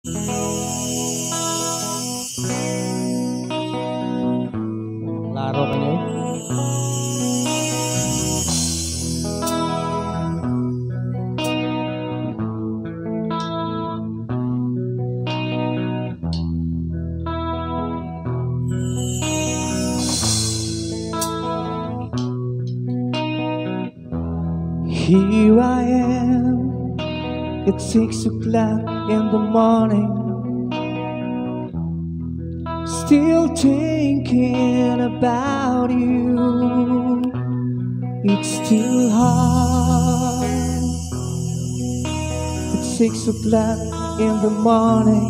Klaro ka niya eh. Here I am at 6 o'clock in the morning, still thinking about you. It's still hard at 6 o'clock in the morning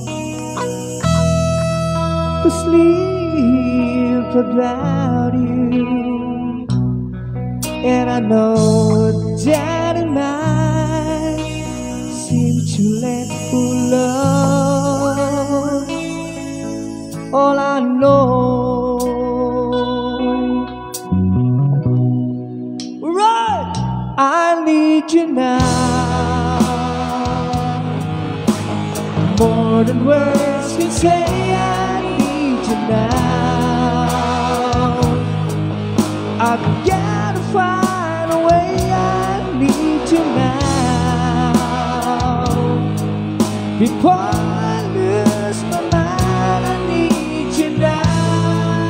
to sleep without you. And I know that it might seem too late for love. All I know, right, I need you now, more than words can say. I need you now. I've got to find a way. I need you now. Before I lose my mind, I need you now.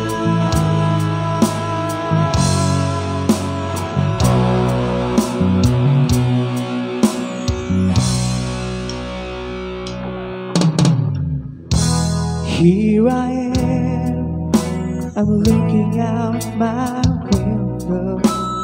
Here I am, I'm looking out my window.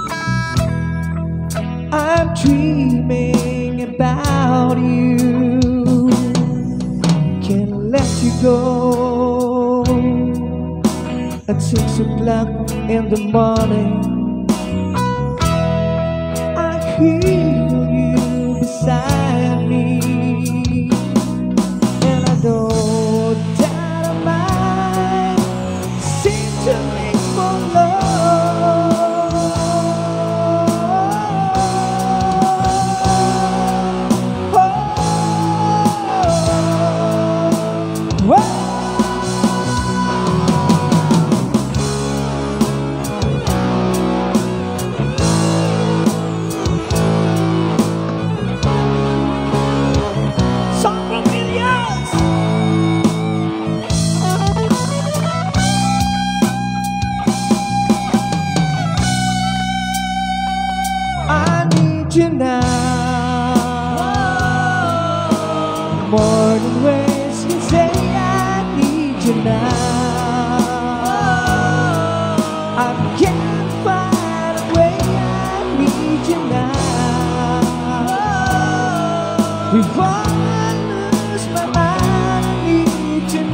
I'm dreaming about you. Can't let you go at 6 o'clock in the morning. I feel you beside me, and I know that I might seem to make for love. You now, more than words can say. I need you now. I can't find a way. I need you now. Before I lose my mind, I need you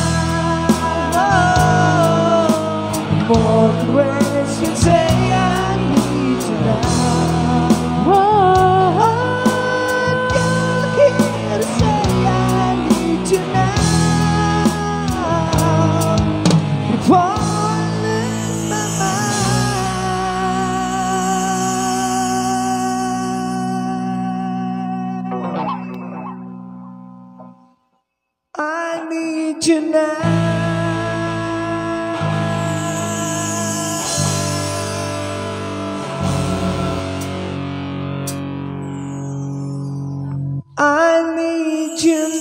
now. More than words can say. I need you now. I need you now. I need you